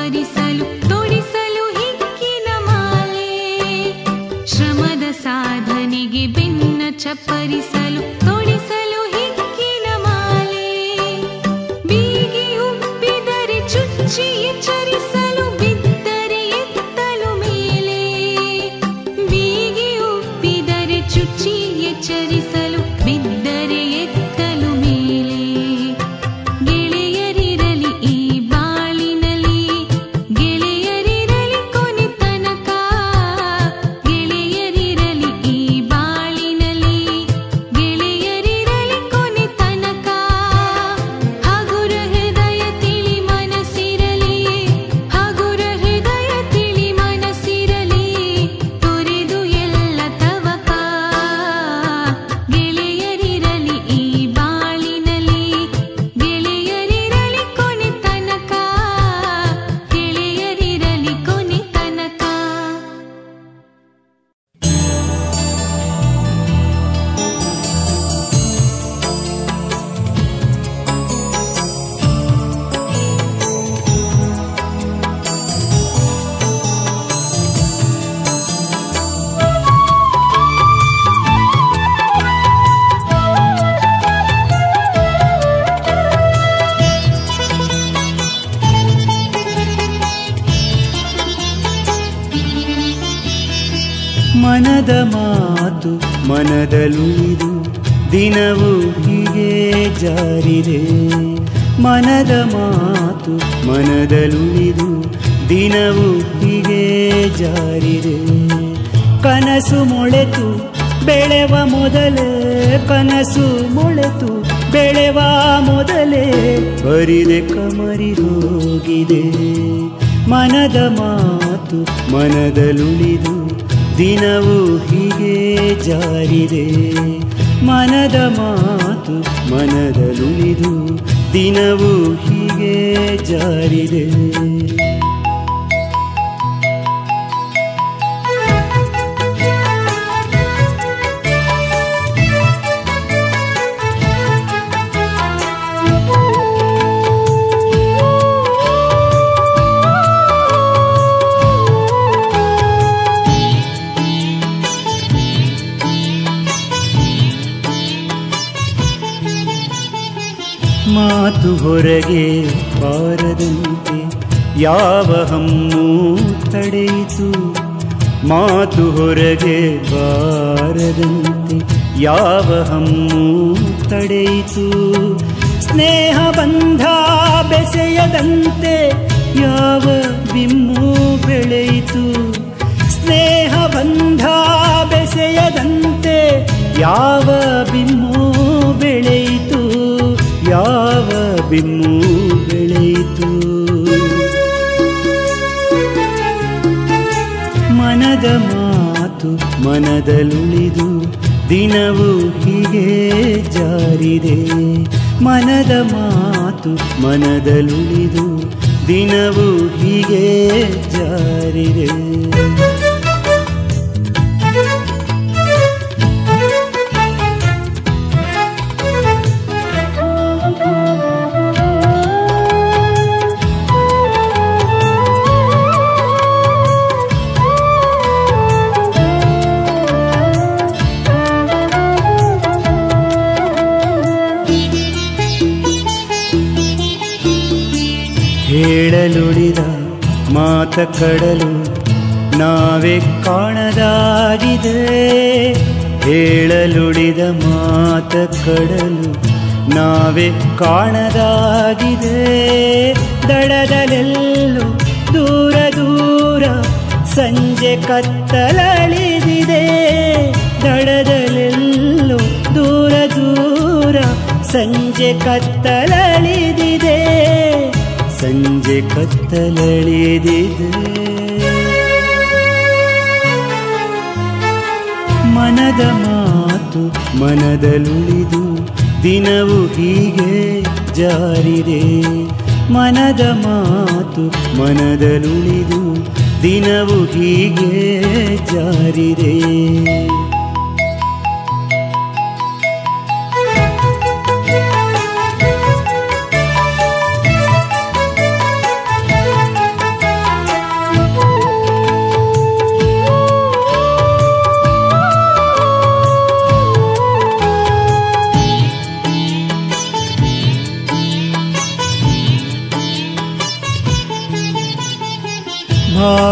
ಚಪ್ಪರಿಸಲು ತೊಡಿಸಲು ಹಿಕ್ಕಿನ ಮಾಲೆ ಶ್ರಮದ ಸಾಧನೆಗೆ ಬೆನ್ನ ಚಪ್ಪರಿಸಲು ತೊಡಿಸಲು ಹಿಕ್ಕಿನ ಮಾಲೆ ಬೀಗಿ ಉಬ್ಬಿದರೆ ಚುಚ್ಚಿ ಎಚ್ಚರಿಸಲು ಬಿದ್ದರೆ ಎತ್ತಲು ಮೇಲೆ ಬೀಗಿ ಉಬ್ಬಿದರೆ ಚುಚ್ಚಿ ಎಚ್ಚರಿಸಲು ಬಿದ್ದರೆ ಎತ್ತಲು ಮೇಲೆ ಗೆಳೆಯರಿರಲಿ ಈ ಬಾಳಿನಲ್ಲಿ ಗೆಳೆಯರಿರಲಿ ಕೊನೆ ತನಕ ಗೆಳೆಯರಿರಲಿ ಈ ಬಾಳಿನಲ್ಲಿ ಗೆಳೆಯರಿರಲಿ ಕೊನೆ ತನಕ ಹಗುರ ಹೃದಯ ತಿಳಿ ಮನಸ್ಸಿರಲಿ ಹಗುರ ಹೃದಯ ತಿಳಿ ಮನಸ್ಸಿರಲಿ ತೊರೆದು ಎಲ್ಲ ತವಕ ಗೆಳೆಯರಿರಲಿ ಈ ಬಾಳಿನಲ್ಲಿ ಗೆಳೆಯರಿರಲಿ ಕೊನೆ ತನಕ ಗೆಳೆಯರಿರಲಿ ಕೊನೆ ತನಕ. ಮನದ ಮಾತು ಮನದಲುಳಿದು ದಿನವೂ ಹೀಗೆ ಜಾರಿದೆ ಮನದ ಮಾತು ಮನದಲುಳಿದು ದಿನವೂ ಹೀಗೆ ಜಾರಿದೆ ಕನಸು ಮೊಳೆತು ಬೆಳೆವ ಮೊದಲೇ ಕನಸು ಮೊಳೆತು ಬೆಳೆವ ಮೊದಲೇ ಬರಿದೆ ಕಮರಿ ಹೋಗಿದೆ ಮನದ ಮಾತು ಮನದಲುಳಿದು ದಿನವೂ ಹೀಗೆ ಜಾರಿದೆ ಮನದ ಮಾತು ಮನದಲುಳಿದು ದಿನವೂ ಹೀಗೆ ಜಾರಿದೆ. ಮಾತು ಹೊರಗೆ ಬಾರದಂತೆ ಯಾವ ಹಮ್ಮು ತಡೆಯಿತು ಮಾತು ಹೊರಗೆ ಬಾರದಂತೆ ಯಾವ ಹಮ್ಮು ತಡೆಯಿತು ಸ್ನೇಹ ಬಂಧ ಬೆಸೆಯದಂತೆ ಯಾವ ಬಿಮ್ಮು ಬೆಳೆಯಿತು ಸ್ನೇಹ ಬಂಧ ಬೆಸೆಯದಂತೆ ಯಾವ ಬಿಮ್ಮು ಬೆಳೆಯಿತು ಯಾವ ಬಿಮ್ಮು ಬೆಳೆಯಿತು ಮನದ ಮಾತು ಮನದಲುಳಿದು ದಿನವೂ ಹೀಗೆ ಜಾರಿದೆ ಮನದ ಮಾತು ಮನದಲುಳಿದು ದಿನವೂ ಹೀಗೆ ಜಾರಿದೆ. ಹೇಳಲುಳಿದ ಮಾತ ಕಡಲು ನಾವೇ ಕಾಣದಾಗಿದೆ ಹೇಳಲುಳಿದ ಮಾತ ಕಡಲು ನಾವೇ ಕಾಣದಾಗಿದೆ ದಡದಲ್ಲೆಲ್ಲೂ ದೂರ ದೂರ ಸಂಜೆ ಕತ್ತಲಳಿದಿದೆ ದಡದಲ್ಲೆಲ್ಲೂ ದೂರ ದೂರ ಸಂಜೆ ಕತ್ತಲಳಿದಿದೆ ಸಂಜೆ ಕತ್ತಲಳಿದಿದೆ ಮನದ ಮಾತು ಮನದಲುಳಿದು ದಿನವೂ ಹೀಗೆ ಜಾರಿದೆ ಮನದ ಮಾತು ಮನದಲುಳಿದು ದಿನವೂ ಹೀಗೆ ಜಾರಿದೆ.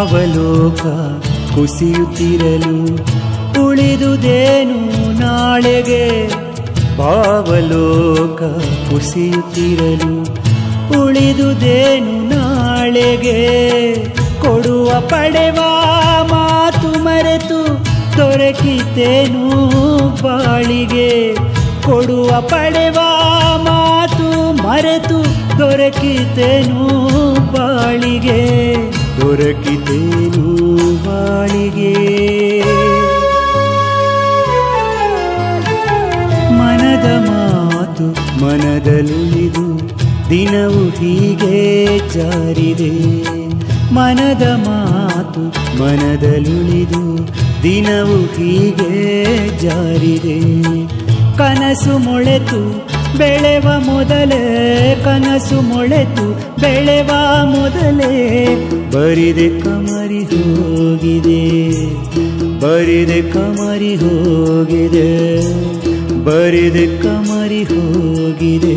ಭಾವಲೋಕ ಕುಸಿಯುತ್ತಿರಲು ಉಳಿದುದೇನು ನಾಳೆಗೆ. ಭಾವಲೋಕ ಕುಸಿಯುತ್ತಿರಲು ಉಳಿದುದೇನು ನಾಳೆಗೆ. ಕೊಡುವ ಪಡೆವ ಮಾತು ಮರೆತು ದೊರಕಿತೇನು ಬಾಳಿಗೆ. ಕೊಡುವ ಪಡೆವ ಮಾತು ಮರೆತು ದೊರಕಿತೇನು ಬಾಳಿಗೆ. ದೊರಕಿತೇನು ಬಾಳಿಗೆ. ಮನದ ಮಾತು ಮನದಲ್ಲಿದು ದಿನವು ಹೀಗೆ ಜಾರಿದೆ. ಮನದ ಮಾತು ಮನದಲ್ಲಿದು ದಿನವು ಹೀಗೆ ಜಾರಿದೆ. ಕನಸು ಮೊಳೆತು ಬೆಳೆವ ಮೊದಲೇ, ಕನಸು ಮೊಳೆತು ಬೆಳೆವ ಮೊದಲೇ ಬರಿದೆ ಕಮರಿ ಹೋಗಿದೆ. ಬರಿದೆ ಕಮರಿ ಹೋಗಿದೆ. ಬರಿದೆ ಕಮರಿ ಹೋಗಿದೆ.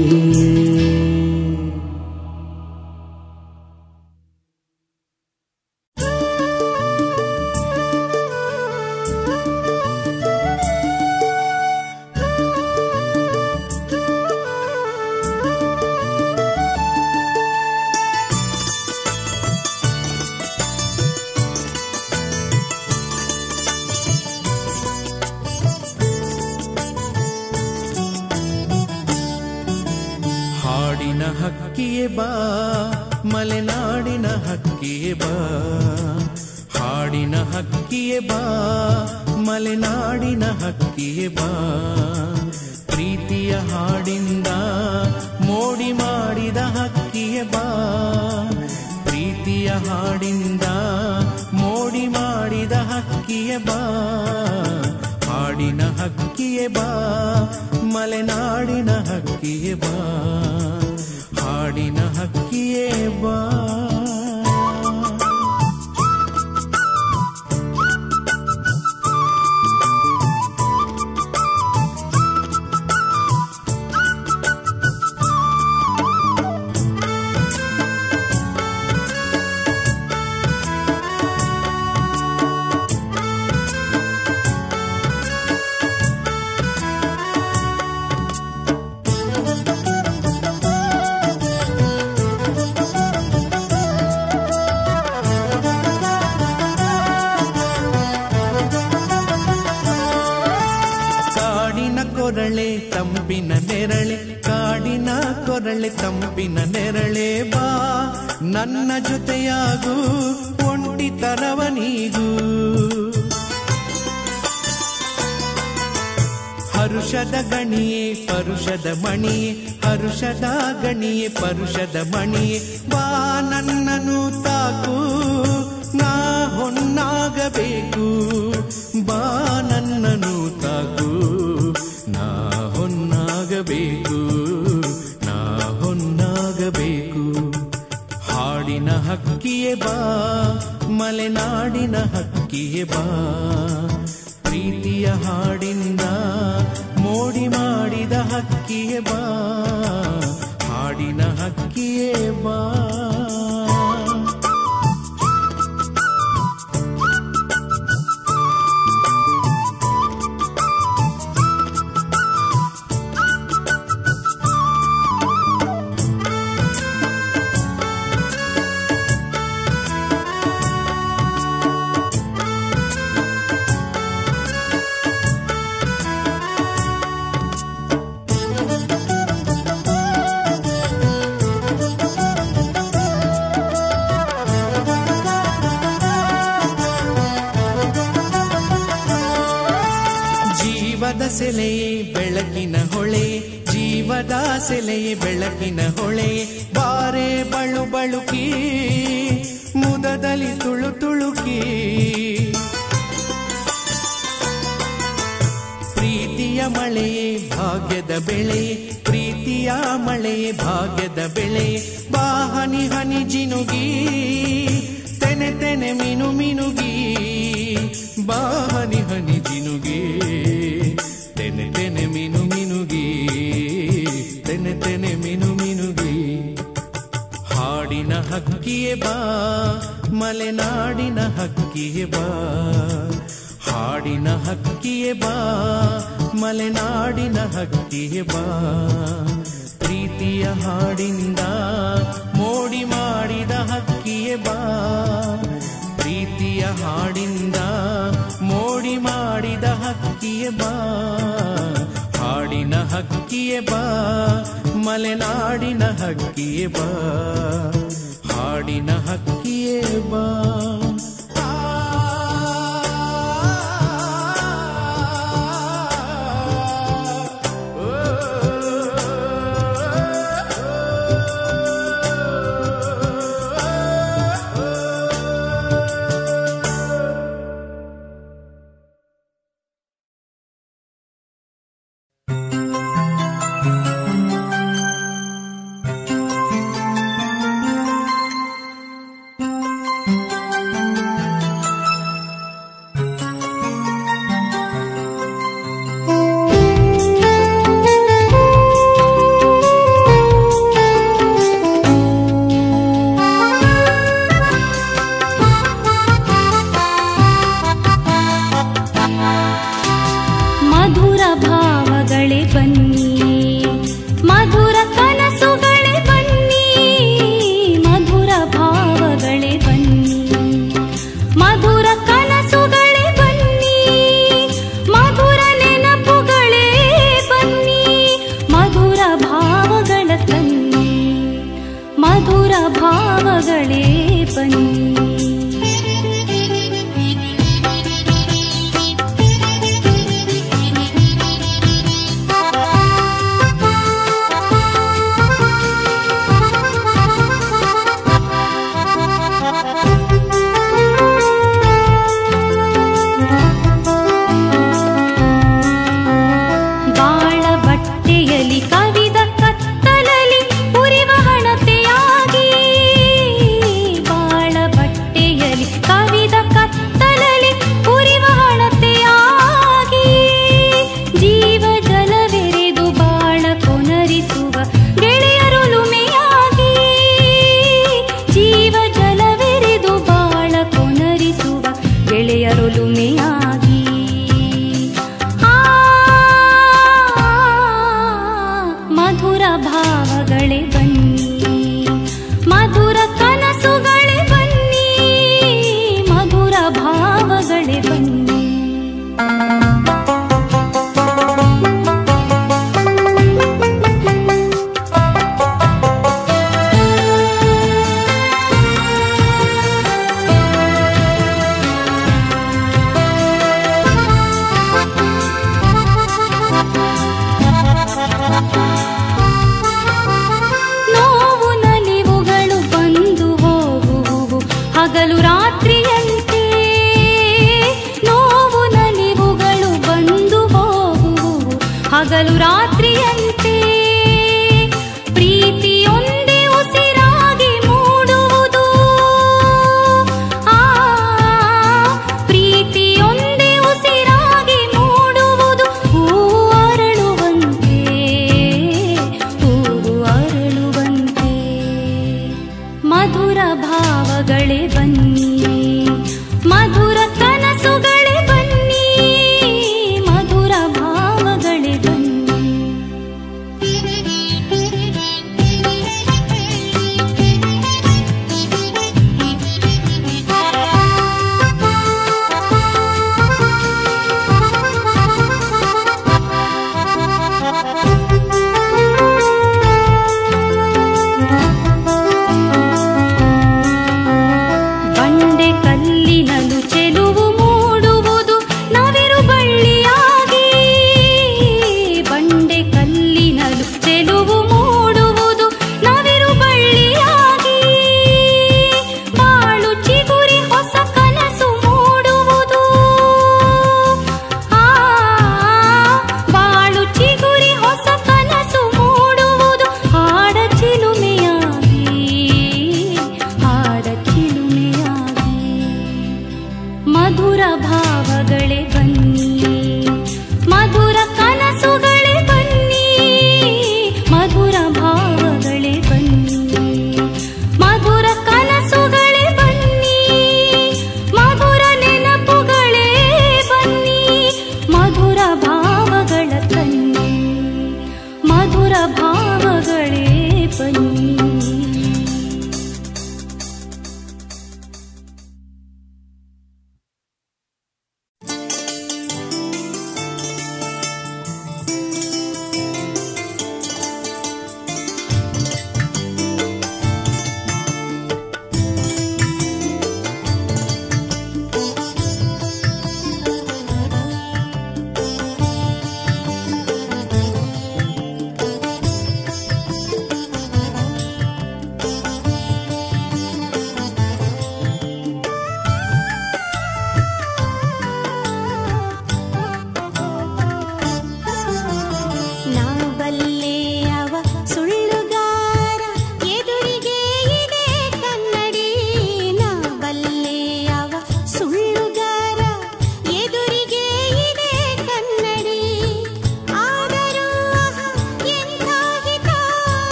ಹಾಡಿನ ಹಕ್ಕಿಯೇ ಬಾ, ಮಲೆನಾಡಿನ ಹಕ್ಕಿಯೇ ಬಾ. ಹಾಡಿನ ಹಕ್ಕಿಯೇ ಬಾ, ಮಲೆನಾಡಿನ ಹಕ್ಕಿಯೇ ಬಾ. ಪ್ರೀತಿಯ ಹಾಡಿಂದ ಮೋಡಿ ಮಾಡಿದ ಹಕ್ಕಿಯೇ ಬಾ. ಪ್ರೀತಿಯ ಹಾಡಿಂದ ಮೋಡಿ ಮಾಡಿದ ಹಕ್ಕಿಯೇ ಬಾ. ಹಾಡಿನ ಹಕ್ಕಿಯೇ ಬಾ, ಮಲೆನಾಡಿನ ಹಕ್ಕಿಯೇ ಬಾ. ಹಾಡಿನ ಹಕ್ಕಿಯೇ ಬಾ. ಕೊರಳೆ ತಂಪಿನ ನೆರಳೆ, ಕಾಡಿನ ಕೊರಳೆ ತಂಪಿನ ನೆರಳೆ ಬಾ. ನನ್ನ ಜೊತೆಯಾಗೂ ಒಂಟಿತನವನೀಗೂ. ಹರುಷದ ಗಣಿಯೇ ಪರುಷದ ಮಣಿಯೇ, ಹರುಷದ ಗಣಿಯೇ ಪರುಷದ ಮಣಿಯೇ ಬಾ. ನನ್ನನ್ನು ತಾಕು ನಾ ಹೊನ್ನಾಗಬೇಕು. ಬಾ ನನ್ನನ್ನು ತಾಕು ನಾ ಹೊನ್ನಾಗಬೇಕು. ನಾ ಹೊನ್ನಾಗಬೇಕು. ಹಾಡಿನ ಹಕ್ಕಿಯೇ ಬಾ, ಮಲೆನಾಡಿನ ಹಕ್ಕಿಯೇ ಬಾ. ಪ್ರೀತಿಯ ಹಾಡಿಂದ ಮೋಡಿ ಮಾಡಿದ ಹಕ್ಕಿಯೇ ಬಾ. ಹಾಡಿನ ಹಕ್ಕಿಯೇ ಬಾ. ಜೀವದ ಸೆಲೆಯೇ ಬೆಳಕಿನ ಹೊಳೆ, ಜೀವದ ಸೆಲೆಯೇ ಬೆಳಕಿನ ಹೊಳೆ ಬಾರೆ ಬಳು ಬಳುಕಿ ಮುದದಲ್ಲಿ ತುಳು ತುಳುಕಿ. ಪ್ರೀತಿಯ ಮಳೆಯೇ ಭಾಗ್ಯದ ಬೆಳೆ, ಪ್ರೀತಿಯ ಮಳೆಯೇ ಭಾಗ್ಯದ ಬೆಳೆ ಬಾ. ಹನಿ ಹನಿ ಜಿನುಗಿ ತೆನೆ ತೆನೆ ಮಿನು ಮಿನುಗಿ ಬಾ. ಹನಿ ಹನಿ ಜಿನುಗಿ ತೆನೆ ತೆನೆ ಮಿನು ಮಿನುಗಿ, ತೆನೆ ತೆನೆ ಮಿನು ಮಿನುಗಿ. ಹಾಡಿನ ಹಕ್ಕಿಯೇ ಬಾ, ಮಲೆನಾಡಿನ ಹಕ್ಕಿಯೇ ಬಾ, ಹಾಡಿನ ಹಕ್ಕಿಯೇ ಬಾ, ಮಲೆನಾಡಿನ ಹಕ್ಕಿಯೇ ಬಾ. ಪ್ರೀತಿಯ ಹಾಡಿಂದ ಮೋಡಿ ಮಾಡಿದ ಹಕ್ಕಿಯೇ ಬಾ, ಪ್ರೀತಿಯ ಹಾಡಿಂದ ಮೋಡಿ ಮಾಡಿದ ಹಕ್ಕಿಯೇ ಬಾ. ಹಾಡಿನ ಹಕ್ಕಿಯೇ ಬಾ, ಮಲೆನಾಡಿನ ಹಕ್ಕಿಯೇ ಬಾ, ಹಾಡಿನ ಹಕ್ಕಿಯೇ ಬಾ. ಹಗಲು ರಾತ್ರಿಯಂತೆ ಪ್ರೀತಿಯೊಂದೇ ಉಸಿರಾಗಿ ಮೂಡುವುದು. ಪ್ರೀತಿಯೊಂದೇ ಉಸಿರಾಗಿ ಮೂಡುವುದು. ಹೂವು ಅರಳುವಂತೆ, ಹೂವು ಅರಳುವಂತೆ. ಮಧುರ ಭಾವಗಳೇ ಬನ್ನಿ, ಮಧುರ ಕನಸುಗಳೇ ಬನ್ನಿ, ಮಧುರ ಭಾವಗಳೇ ಬನ್ನಿ.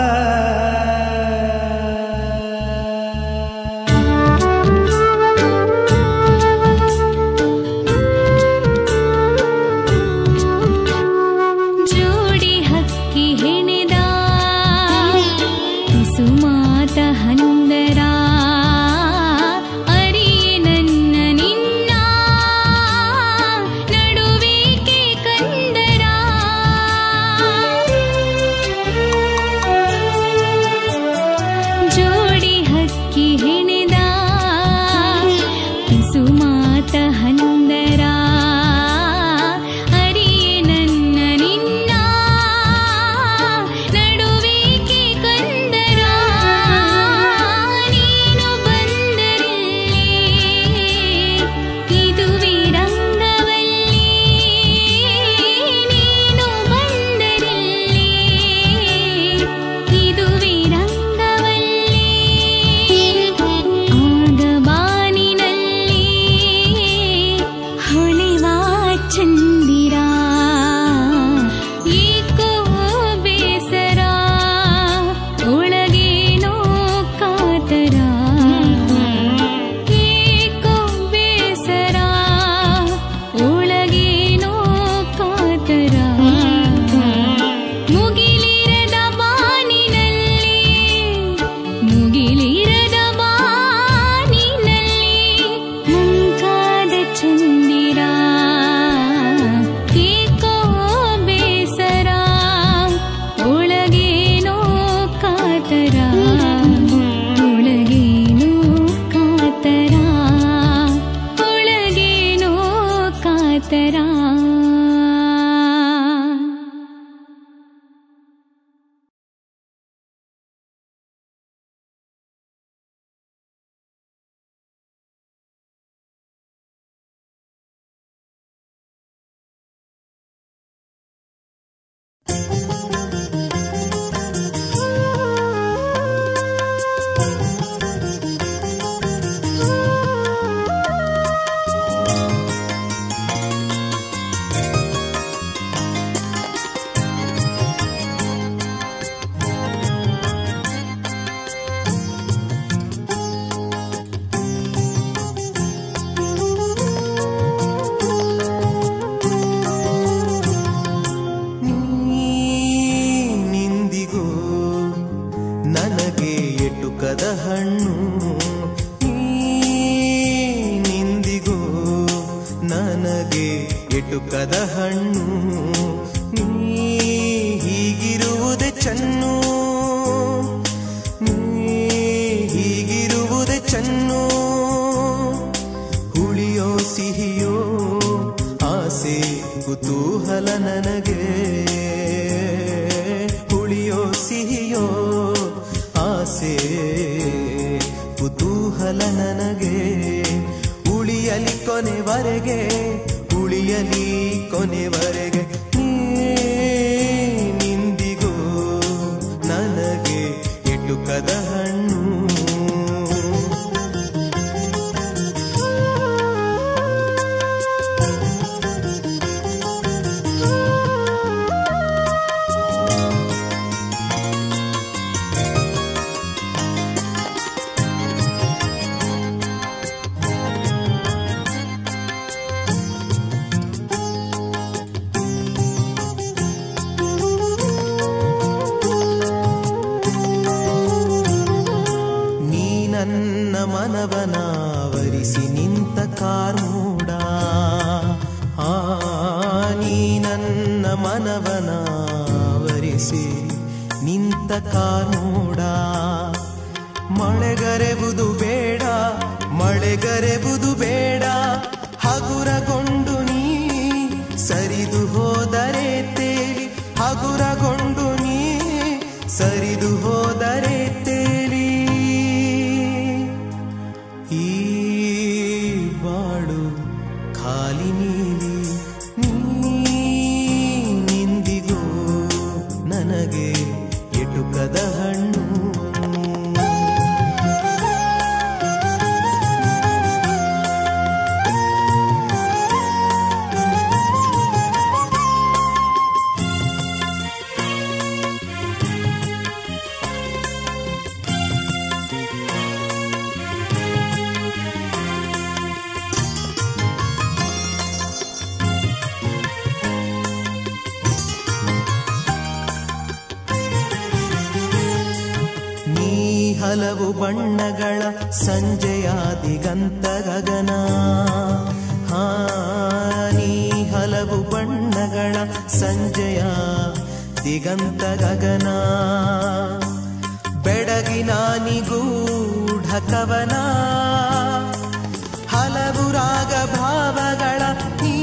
ಎಟುಕದ ಹಣ್ಣು ನೀ ಹೀಗಿರುವುದೇ ಚನ್ನು, ನೀ ಹೀಗಿರುವುದೇ ಚನ್ನು. ಹುಳಿಯೋ ಸಿಹಿಯೋ ಆಸೆ ಕುತೂಹಲ ನನಗೆ, ಹುಳಿಯೋ ಸಿಹಿಯೋ ಆಸೆ ಕುತೂಹಲ ನನಗೆ. ಉಳಿಯಲಿ ಕೊನೆವರೆಗೆ, ಉಳಿಯಲಿ ಕೊನೆವರೆಗೆ ನೀ ನಿಂದಿಗೂ ನನಗೆ ಎಟುಕದ ಹಣ್ಣು. ನನ್ನ ಮನವನಾವರಿಸಿ ನಿಂತ ಕಾರ್ಮೂಡ, ನೀ ನನ್ನ ಮನವನಾವರಿಸಿ ನಿಂತ ಕಾರ್ಮೂಡ. ಮಳೆಗರೆಬುದು ಬೇಡ, ಮಳೆಗರೆಬುದು ಬೇಡ, ಹಗುರಗೊಂಡು ನೀ ಸರಿದು ಹೋದರೆ ತೇಲಿ, ಹಗುರಗೊಂಡು ನೀ ಸರಿದು ಹೋದರೆ ತೇಲಿ. ಈ ಬಾಳು ಖಾಲಿ ನೀಲಿ, ನೀ ನಿಂದಿಗೂ ನನಗೆ ಎಟುಕದ ಹಣ್ಣು. ಹಲವು ಬಣ್ಣಗಳ ಸಂಜೆಯ ದಿಗಂತ ಗಗನ. ನೀ ಹಲವು ಬಣ್ಣಗಳ ಸಂಜೆಯ ದಿಗಂತ ಗಗನ. ಬೆಡಗಿನ ನಿಗೂಢ ಕವನ, ಹಲವು ರಾಗ ಭಾವಗಳ ನೀ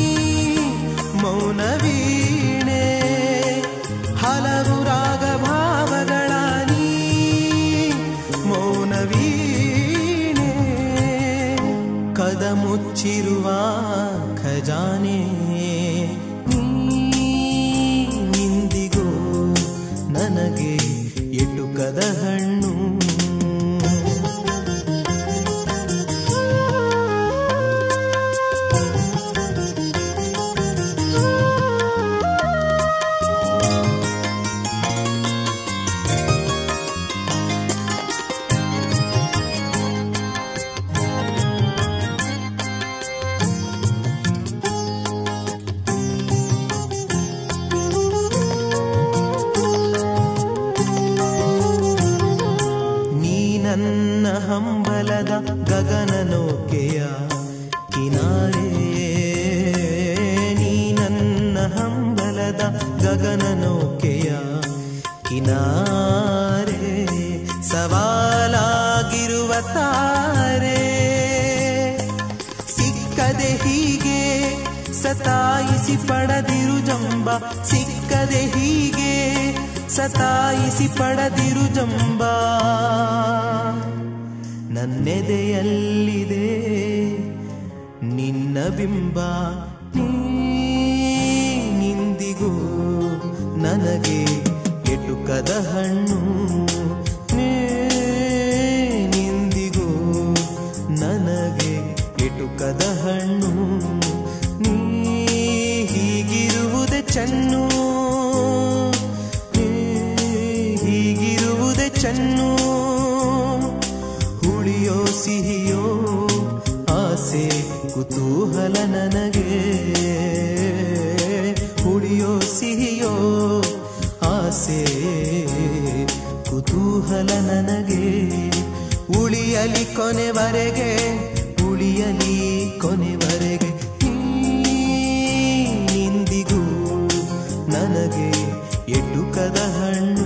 ಮೌನ ವೀಣೆ. ಹಲವು ರಾಗ ಭಾವಗಳ ನೀ ಮೌನ ವೀಣೆ. ಕದ ಮುಚ್ಚಿರುವ ಖಜಾನೆ ನಿಂದಿಗೂ ನನಗೆ ಎಟುಕದ ಹಣ್ಣು. ನನ್ನ ಹಂಬಲದ ಗಗನ ನೌಕೆಯ ಕಿನಾರೆ. ನೀ ನನ್ನ ಹಂಬಲದ ಗಗನ ನೌಕೆಯ ಕಿನಾರೆ. ಸವಾಲಾಗಿರುವ ತಾರೆ ಸಿಕ್ಕದೆ ಹೀಗೆ ಸತಾಯಿಸಿ ಪಡೆದಿರು ಜಂಬ. ಸಿಕ್ಕದೆ ಹೀಗೆ ಸತಾಯಿಸಿ ಪಡೆದಿರು ಜಂಬ. ನನ್ನೆದೆಯಲ್ಲಿದೆ ನಿನ್ನ ಬಿಂಬ. ನಿಂದಿಗೂ ನನಗೆ ಎಟುಕದ ಹಣ್ಣು. ನಿಂದಿಗೂ ನನಗೆ ಎಟುಕದ ಹಣ್ಣು. ನೀ ಹೀಗಿರುವುದೇ ಚೆನ್ನು, ಹೀಗಿರುವುದೇ ಚೆನ್ನು. ಹುಳಿಯೋ ಸಿಹಿಯೋ ಆಸೆ ಕುತೂಹಲ ನನಗೆ. ಹುಳಿಯೋ ಸಿಹಿಯೋ ಆಸೆ ಕುತೂಹಲ ನನಗೆ. ಉಳಿಯಲಿ ಕೊನೆವರೆಗೆ, ಉಳಿಯಲಿ ಕೊನೆವರೆಗೆ. ನಿಂದಿಗೂ ನನಗೆ ಎಟುಕದ ಹಣ್ಣು.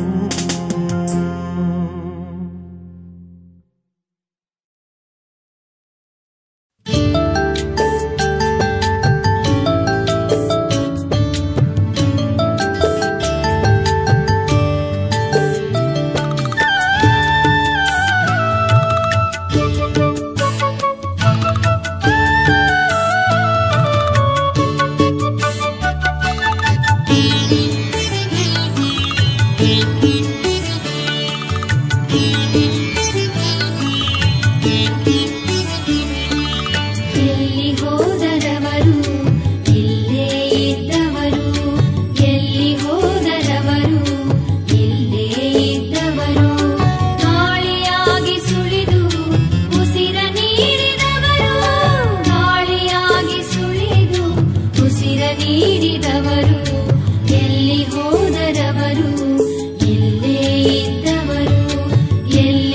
ಎಲ್ಲಿ ಹೋದರವರು, ಎಲ್ಲೇ ಇದ್ದವರು, ಎಲ್ಲಿ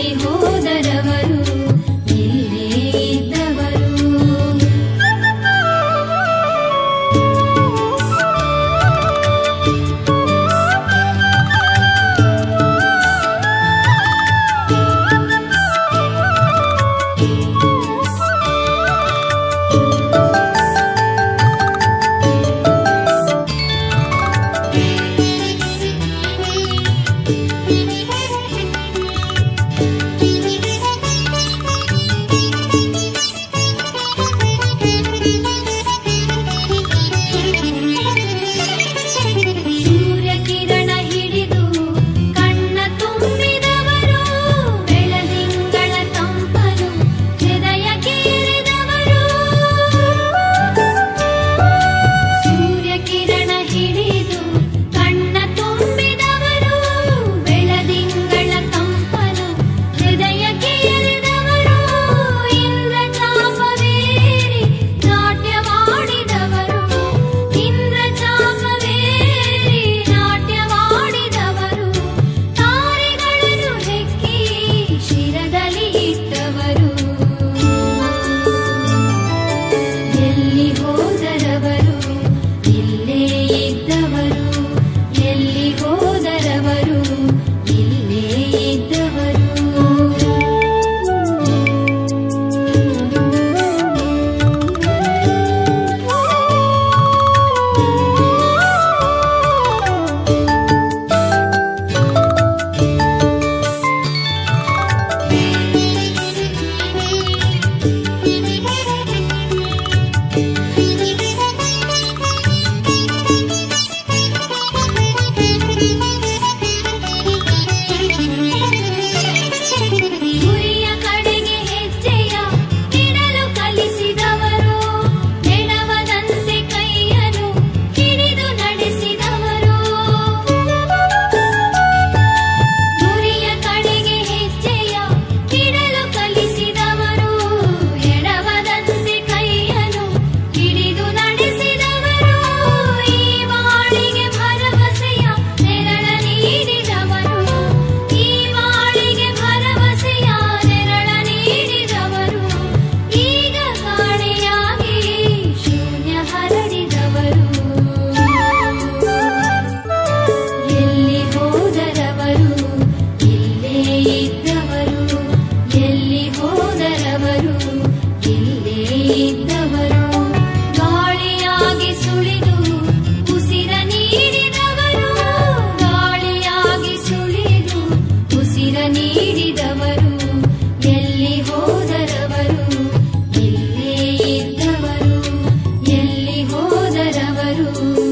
ಉಸಿರ ನೀಡಿದವರು ಎಲ್ಲಿ ಹೋದರವರು ಇಲ್ಲೇ ಇದ್ದವರು ಎಲ್ಲಿ ಹೋದರವರು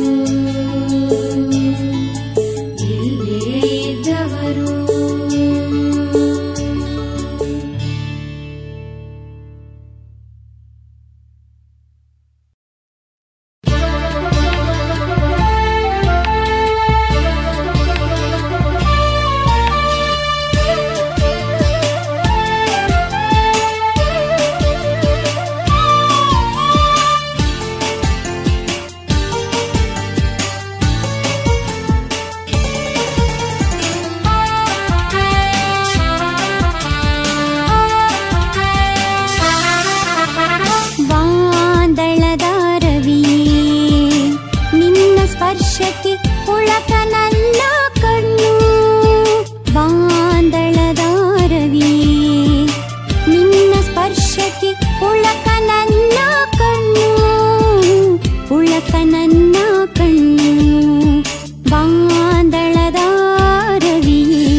ಇಲ್ಲೇ ಇದ್ದವರು. ಸ್ಪರ್ಶಕ್ಕೆ ಪುಳಕ ನನ್ನ ಕಣ್ಣು ಬಾಂದಳದ ರವಿ ನಿನ್ನ ಸ್ಪರ್ಶಕ್ಕೆ ಪುಳಕ ನನ್ನ ಕಣ್ಣು ಪುಳಕ ನನ್ನ ಕಣ್ಣು ಬಾಂದಳದ ರವಿ.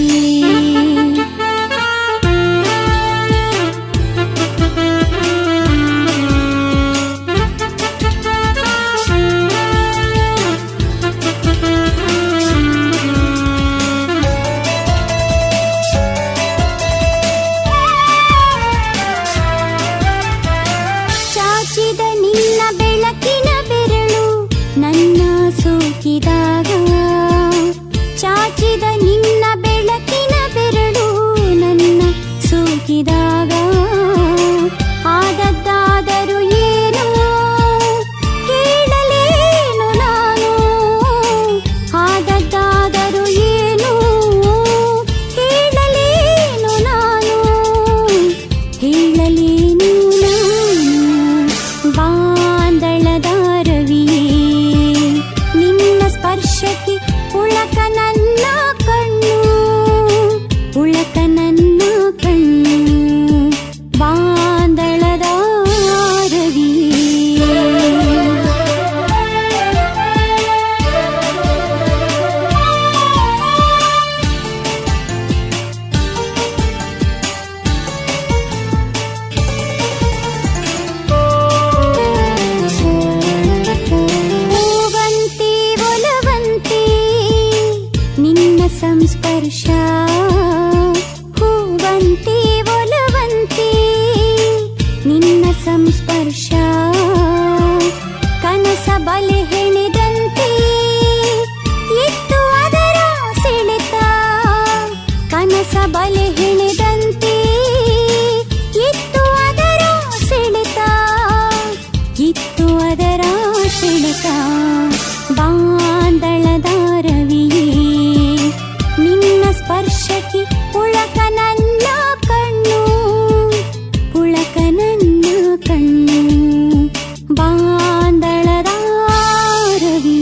ಚಾಚಿದ ನಿನ್ನ ಬೆಳಕಿನ ಬೆರಳು ನನ್ನ ಸೋಕಿದಾಗ ಆದದ್ದಾದರೂ ಏನು ಹೇಳಲೇನು ನಾನು ಆದದ್ದಾದರೂ ಏನು ಹೇಳಲೇನು ನಾನು ಹೇಳಲೇನು ನಾನು ಬಾಂದಳದ ರವಿಯೇ ನಿನ್ನ ಸ್ಪರ್ಶಕ್ಕೆ ಪುಳಕ ನನ್ನ ಕಣ್ಣು ಪುಳಕ ನನ್ನ ಕಣ್ಣು ಬಾಂದಳದ ರವಿ. ಹೂವಂತೆ ಒಲವಂತೆ ನಿನ್ನ ಸಂಸ್ಪರ್ಶ ಹೂವಂತೆ ಒಲವಂತೆ ನಿನ್ನ ಸಂಸ್ಪರ್ಶ ಕನಸ ಬಲೆ ಹೆಣೆದಂತೆ ಇತ್ತು ಅದರ ಸೆಳೆತ ಕನಸ ಬಲೆ ಹೆಣೆದಂತೆ ಇತ್ತು ಅದರ ಸೆಳೆತ ಇತ್ತು ಅದರ ಸೆಳೆತ ಬಾಂದಳದ ರವಿಯೇ ನಿನ್ನ ಸ್ಪರ್ಶಕ್ಕೆ ಪುಳಕ ನನ್ನ ಕಣ್ಣು ಪುಳಕ ನನ್ನ ಕಣ್ಣು ಬಾಂದಳದ ರವಿ.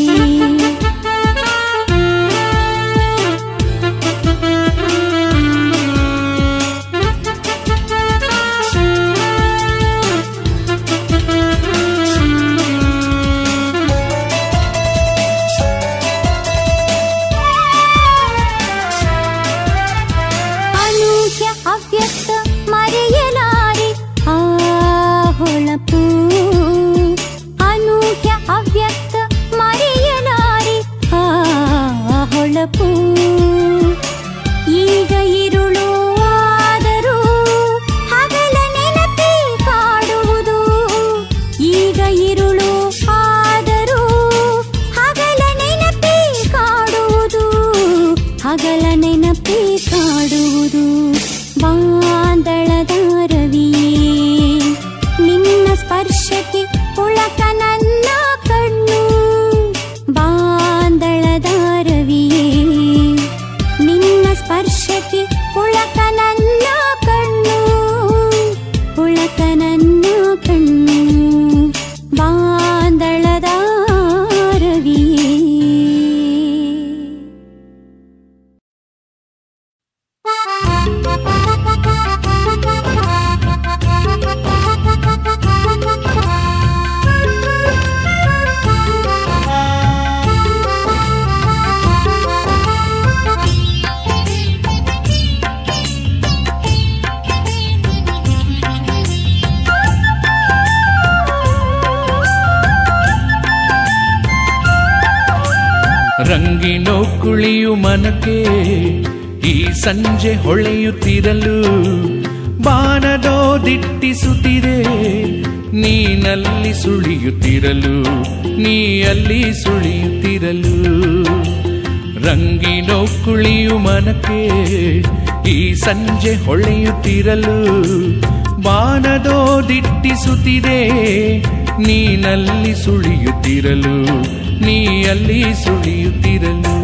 ಅವ್ಯಕ್ತ ಮರೆಯಲಾರೆ ಆ ಹೊಳಪು ಅನೂಹ್ಯ ಅವ್ಯಕ್ತ ಮರೆಯಲಾರೆ ಆ ಹೊಳಪು ಈಗ ಇರುಳು ಆದರೂ ಹಗಲ ನೆನಪೇ ಕಾಡುವುದು ಈಗ ಇರುಳು ಆದರೂ ಹಗಲ ನೆನಪೇ ಕಾಡುವುದು ಹಗಲ ನೆನಪೇ ಕಾಡುವುದು ಬಾಂದಳದ ರವಿಯೇ ನಿನ್ನ ಸ್ಪರ್ಶಕ್ಕೆ ಪುಳಕ ನನ್ನ ಕಣ್ಣು ಬಾಂದಳದ ರವಿಯೇ ನಿನ್ನ ಸ್ಪರ್ಶಕ್ಕೆ ಪುಳಕ ನನ್ನ ಕಣ್ಣು ಪುಳಕ ನನ್ನ ಕಣ್ಣು ಬಾಂದಳದ ರವಿಯೇ. ರಂಗಿನೋ ಕುಳಿಯು ಮನಕ್ಕೆ ಈ ಸಂಜೆ ಹೊಳೆಯುತ್ತಿರಲು ಬಾನದೋ ದಿಟ್ಟಿಸುತ್ತಿದೆ ನೀನಲ್ಲಿ ಸುಳಿಯುತ್ತಿರಲು ನೀ ಅಲ್ಲಿ ಸುಳಿಯುತ್ತಿರಲು ರಂಗಿನೋ ಕುಳಿಯು ಮನಕ್ಕೆ ಈ ಸಂಜೆ ಹೊಳೆಯುತ್ತಿರಲು ಬಾನದೋ ದಿಟ್ಟಿಸುತ್ತಿದೆ ನೀನಲ್ಲಿ ಸುಳಿಯುತ್ತಿರಲು ನೀ ಅಲ್ಲಿ ಸುಳಿಯುತ್ತಿರಲು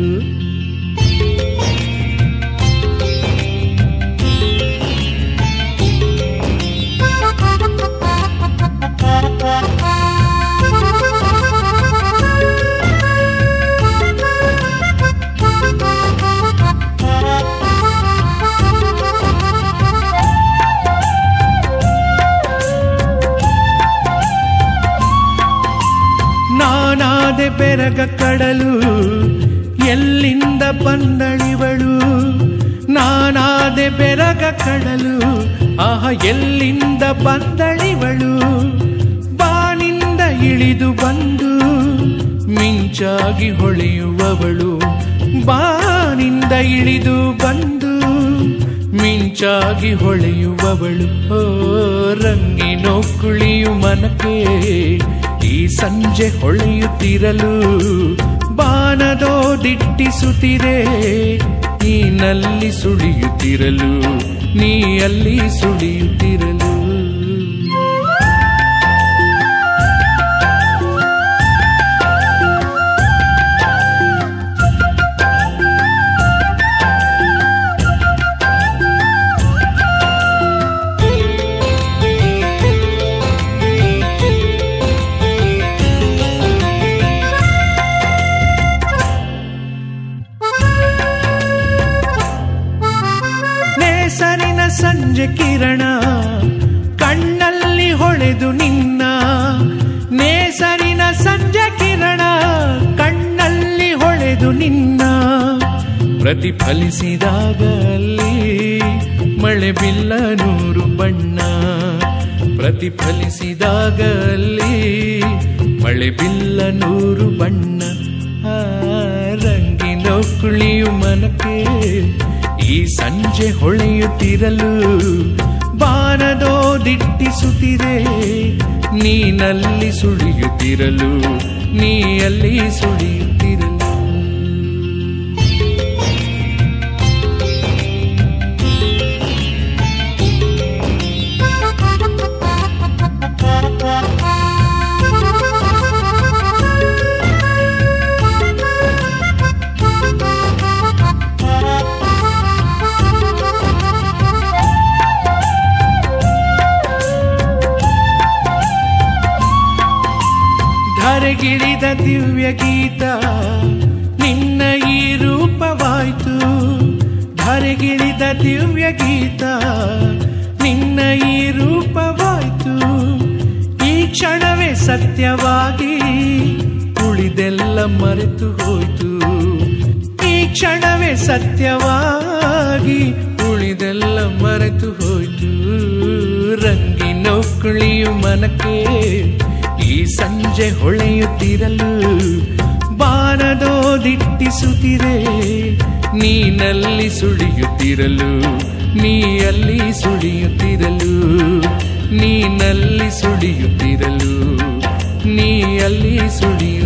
ನಾನಾದೆ ಬೆರಗ ಕಡಲು ಎಲ್ಲಿಂದ ಬಂದಳಿವಳು ನಾನಾದೆ ಬೆರಗ ಕಡಲು ಆಹ ಎಲ್ಲಿಂದ ಬಂದಳಿವಳು ಬಾನಿಂದ ಇಳಿದು ಬಂದು ಮಿಂಚಾಗಿ ಹೊಳೆಯುವವಳು ಬಾನಿಂದ ಇಳಿದು ಬಂದು ಮಿಂಚಾಗಿ ಹೊಳೆಯುವವಳು ಓ ರಂಗಿನೋ ಕುಳಿಯು ಮನಕ್ಕೆ ಈ ಸಂಜೆ ಹೊಳೆಯುತ್ತಿರಲು ಬಾನದೋ ದಿಟ್ಟಿಸುತ್ತಿದೆ ನೀನಲ್ಲಿ ಸುಳಿಯುತ್ತಿರಲು ನೀ ಅಲ್ಲಿ ಸುಳಿಯುತ್ತಿರಲು ನೇಸರಿನ ಸಂಜೆ ಕಿರಣ ಕಣ್ಣಲ್ಲಿ ಹೊಳೆದು ನಿನ್ನ ನೇಸರಿನ ಸಂಜೆ ಕಿರಣ ಕಣ್ಣಲ್ಲಿ ಹೊಳೆದು ನಿನ್ನ ಪ್ರತಿಫಲಿಸಿದಾಗ ಅಲ್ಲಿ ಮಳೆ ಬಿಲ್ಲ ನೂರು ಬಣ್ಣ ಪ್ರತಿಫಲಿಸಿದಾಗ ಅಲ್ಲಿ ಮಳೆ ಬಿಲ್ಲ ನೂರು ಬಣ್ಣ ರಂಗಿನೋ ಕುಳಿಯು ಮನಕ್ಕೆ ಈ ಸಂಜೆ ಹೊಳೆಯುತ್ತಿರಲು ಬಾನದೋ ದಿಟ್ಟಿಸುತ್ತಿದೆ ನೀನಲ್ಲಿ ಸುಳಿಯುತ್ತಿರಲು ನೀ ಅಲ್ಲಿ ಸುಳಿಯುತ್ತಿರಲು ಧರೆಗಿಳಿದ ದಿವ್ಯ ಗೀತ ನಿನ್ನ ಈ ರೂಪವಾಯ್ತು ಧರೆಗಿಳಿದ ದಿವ್ಯ ಗೀತ ನಿನ್ನ ಈ ರೂಪವಾಯ್ತು ಈ ಕ್ಷಣವೇ ಸತ್ಯವಾಗಿ ಉಳಿದೆಲ್ಲ ಮರೆತು ಹೋಯ್ತು ಈ ಕ್ಷಣವೇ ಸತ್ಯವಾಗಿ ಉಳಿದೆಲ್ಲ ಮರೆತು ಹೋಯ್ತು ರಂಗಿನೋ ಕುಳಿಯು ಮನಕ್ಕೆ ಈ ಸಂಜೆ ಹೊಳೆಯುತ್ತಿರಲು ಬಾನದೋ ದಿಟ್ಟಿಸುತ್ತಿದೆ ನೀನಲ್ಲಿ ಸುಳಿಯುತ್ತಿರಲು ನೀ ಅಲ್ಲಿ ಸುಳಿಯುತ್ತಿರಲು ನೀನಲ್ಲಿ ಸುಳಿಯುತ್ತಿರಲು ನೀ ಅಲ್ಲಿ ಸುಳಿಯುತ್ತಿರಲು